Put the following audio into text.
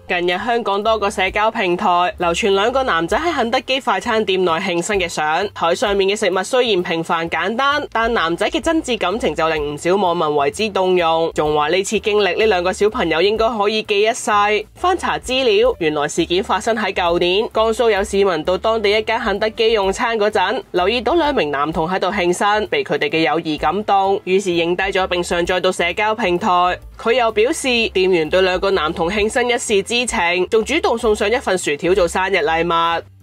近日香港多個社交平台流傳兩個男仔喺肯德基快餐店內慶生嘅相，台上面嘅食物雖然平凡簡單，但男仔嘅真摯感情就令唔少網民為之動容，仲話呢次經歷呢兩個小朋友應該可以記一世。翻查資料，原來事件發生喺舊年，江蘇有市民到當地一間肯德基用餐嗰陣，留意到兩名男童喺度慶生，被佢哋嘅友誼感動，於是影低咗並上載到社交平台。佢又表示，店員對兩個男童慶生一事知情，仲主動送上一份薯條做生日禮物。